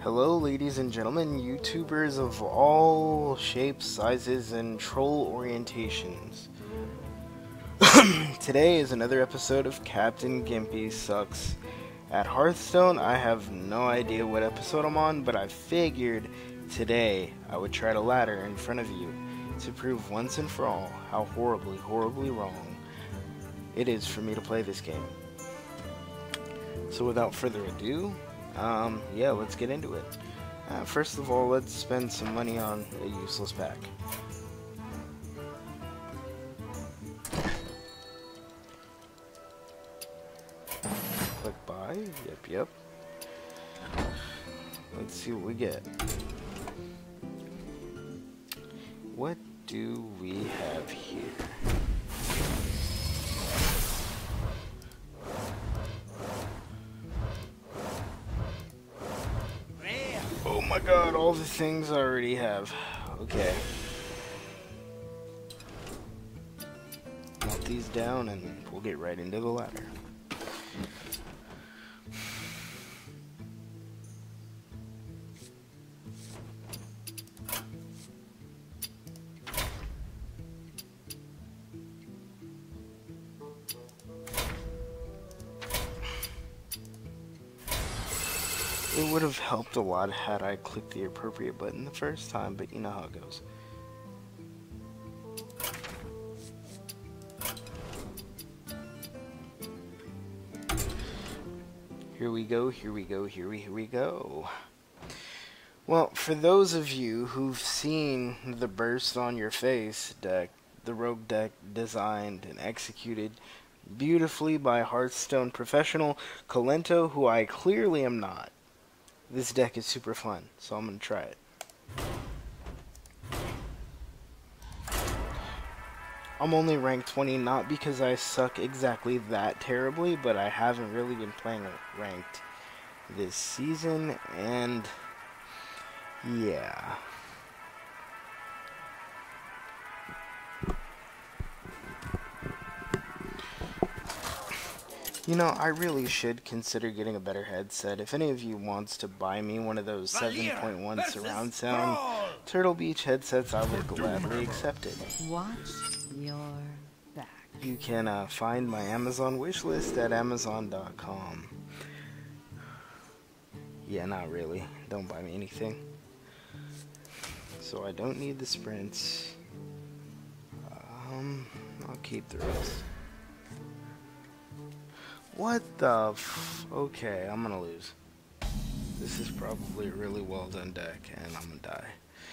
Hello ladies and gentlemen, YouTubers of all shapes, sizes, and troll orientations. Today is another episode of Captain Gimpy Sucks at Hearthstone. I have no idea what episode I'm on, but I figured today I would try to ladder in front of you to prove once and for all how horribly, horribly wrong it is for me to play this game. So without further ado, yeah, let's get into it. First of all, let's spend some money on a useless pack. Click buy. Yep. Let's see what we get. What do we have here? Oh my god, all the things I already have. Okay. Melt these down and we'll get right into the ladder. It would have helped a lot had I clicked the appropriate button the first time, but you know how it goes. Here we go. Well, for those of you who've seen the Burst on Your Face deck, the Rogue deck designed and executed beautifully by Hearthstone professional Kolento, who I clearly am not. This deck is super fun, so I'm going to try it. I'm only ranked 20, not because I suck exactly that terribly, but I haven't really been playing ranked this season, and yeah. You know, I really should consider getting a better headset. If any of you wants to buy me one of those 7.1 surround sound Turtle Beach headsets, I would gladly accept it. Watch your back. You can find my Amazon wishlist at Amazon.com. Yeah, not really. Don't buy me anything. So I don't need the sprints. I'll keep the rest. What the okay, I'm gonna lose. This is probably a really well done deck, and I'm gonna die.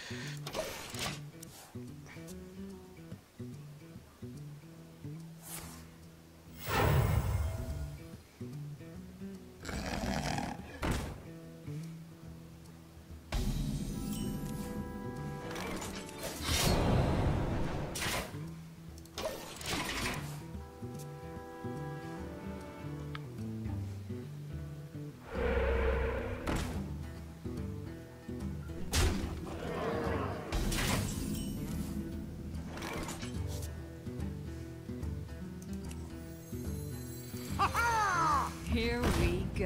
Here we go.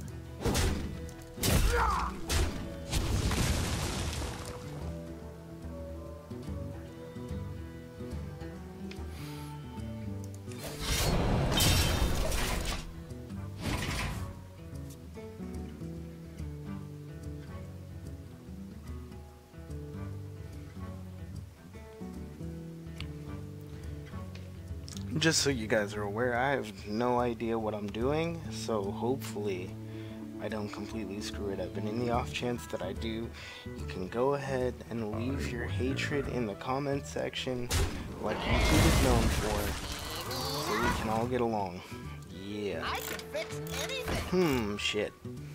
Just so you guys are aware, I have no idea what I'm doing, so hopefully I don't completely screw it up. And in the off chance that I do, you can go ahead and leave your hatred in the comment section like YouTube is known for, so we can all get along. Yeah. I can fix anything. Shit.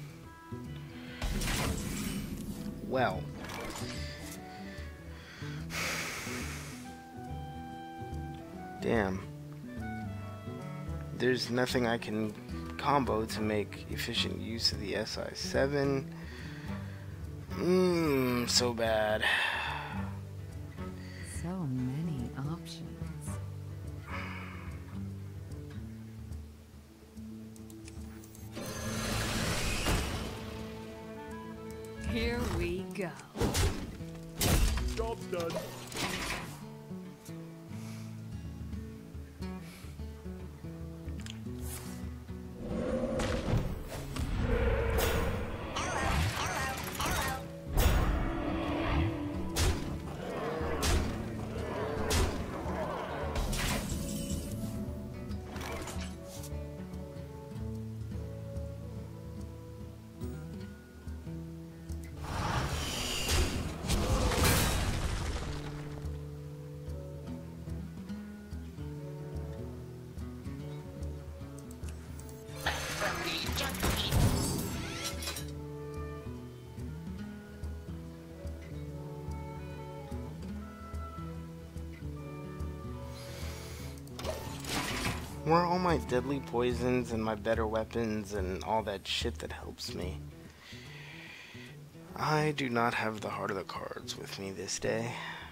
Well. Damn. There's nothing I can combo to make efficient use of the SI7. So bad. So many options. Here we go. Job's done. Where are all my deadly poisons and my better weapons and all that shit that helps me? I do not have the heart of the cards with me this day.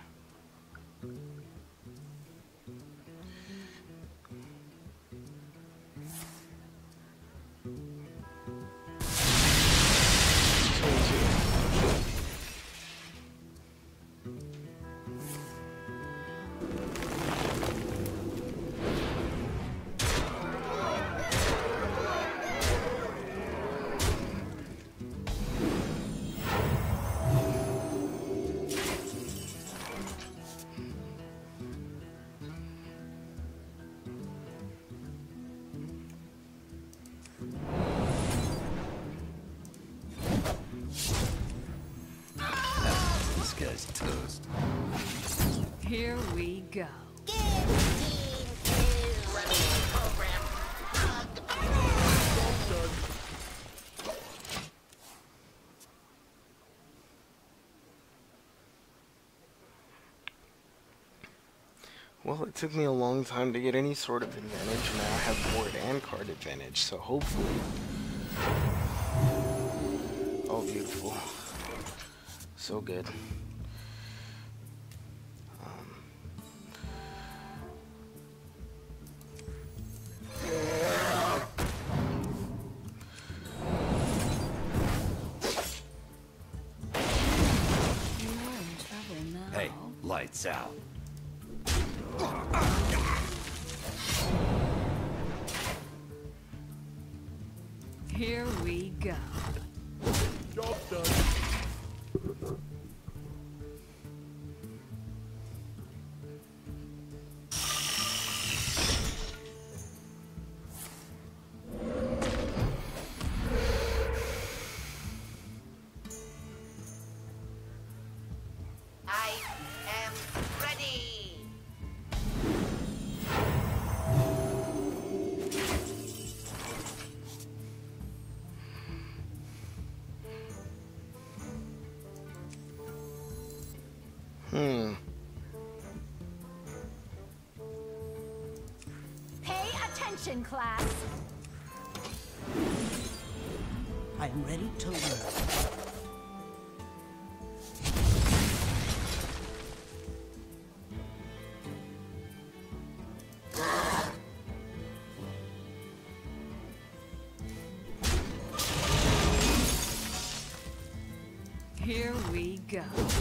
This guy's toast. Here we go. Well, it took me a long time to get any sort of advantage. Now I have board and card advantage, so hopefully... Oh, beautiful. So good. You're in trouble now. Hey, lights out. Here we go. Job's done. I am ready. Pay attention, class. I am ready to learn. Here we go.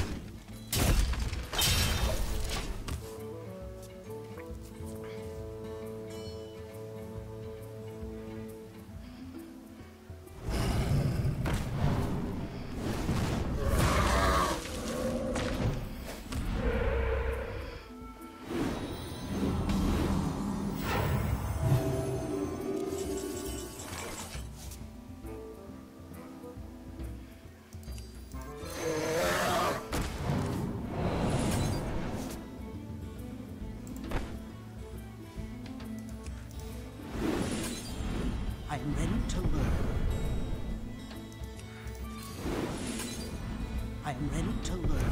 I am ready to learn. I am ready to learn.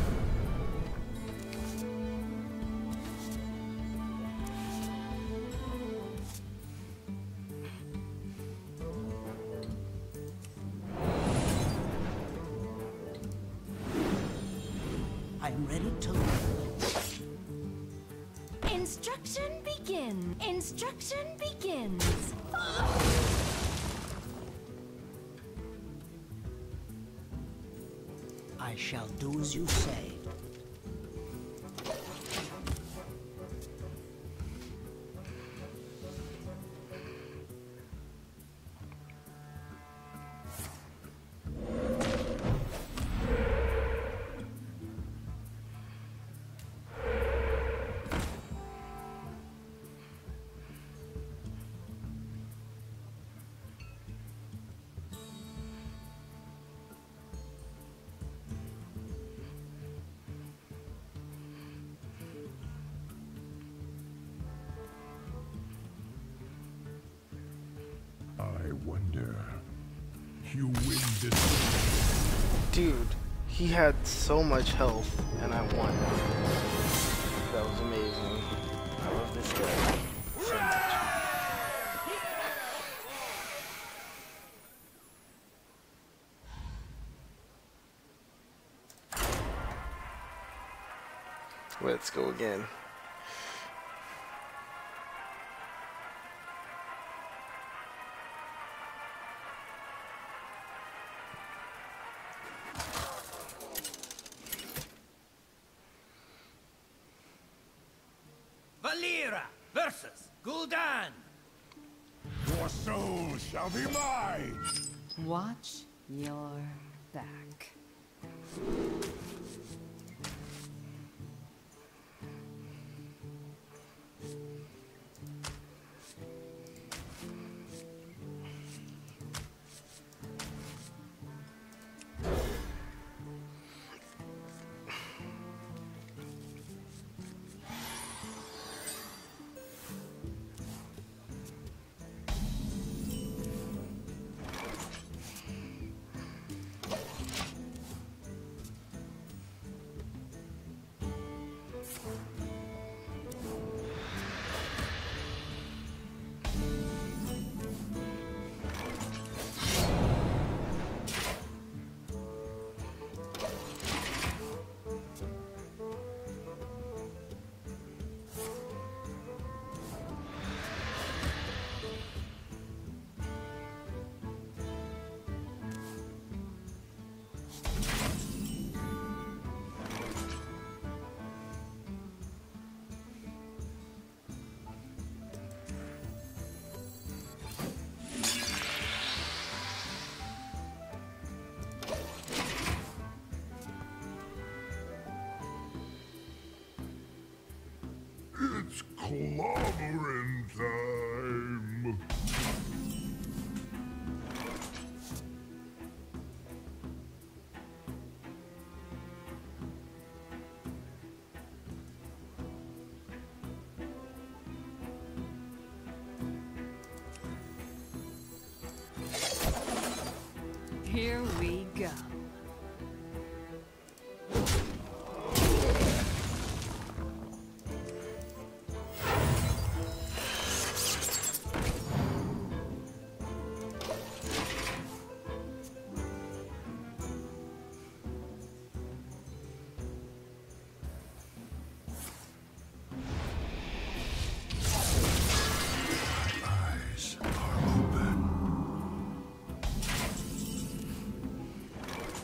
I am ready to learn. Instruction begin. Instruction begins. I shall do as you say. I wonder. You win this. Dude, he had so much health, and I won. That was amazing. I love this guy so much. Let's go again. Valera versus Gul'dan. Your soul shall be mine. Watch your back. It's clobbering time. Here we go. Eyes are open.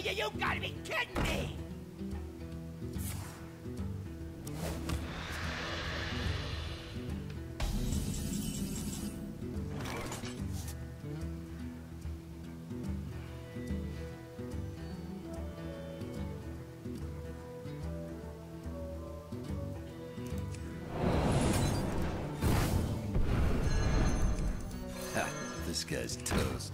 You gotta be kidding me! Ha, this guy's toast.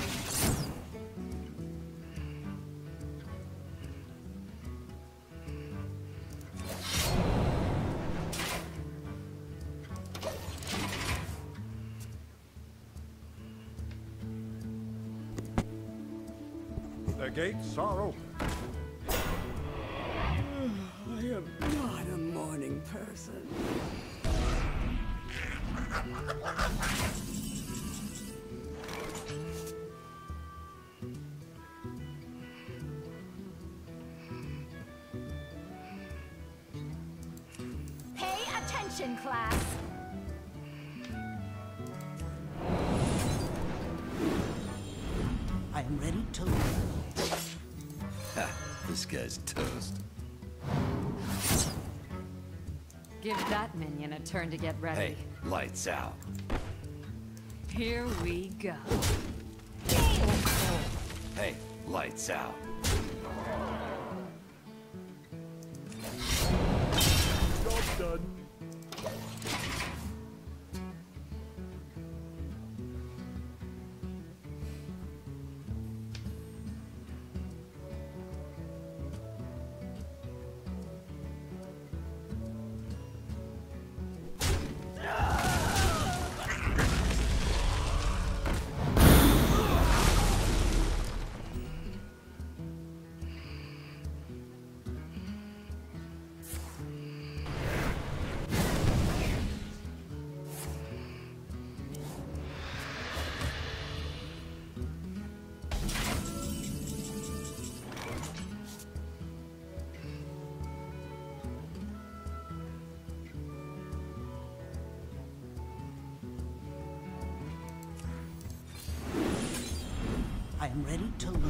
The gates are open. I am not a morning person. Pay attention, class. I am ready to learn. Ha, this guy's toast. Give that minion a turn to get ready. Hey, lights out. Here we go. Hey, lights out. Job done. I am ready to learn.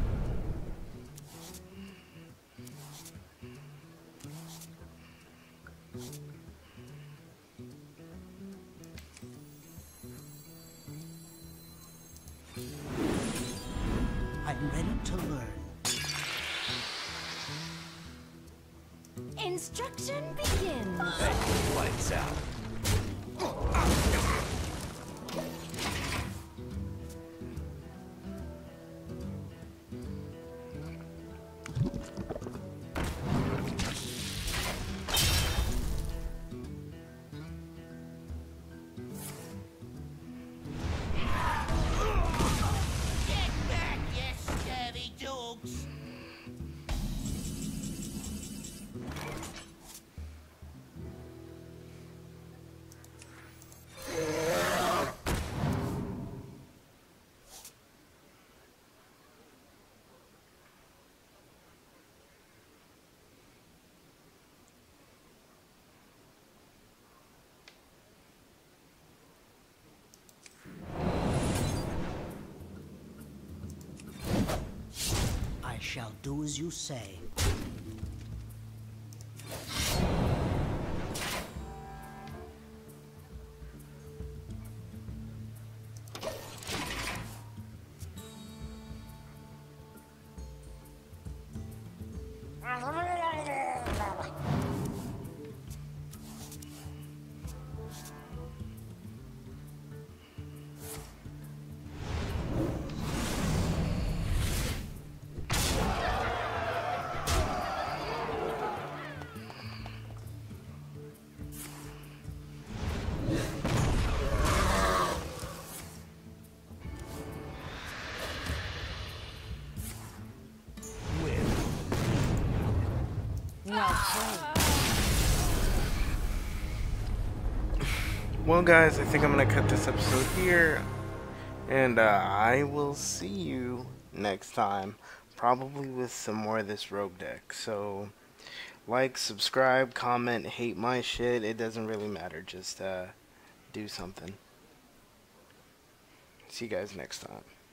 I am ready to learn. Instruction begins. Hey, lights out. Get back, you scurvy dogs! I shall do as you say. Well, guys, I think I'm going to cut this episode here. And I will see you next time. Probably with some more of this rogue deck. So, like, subscribe, comment, hate my shit. It doesn't really matter. Just do something. See you guys next time.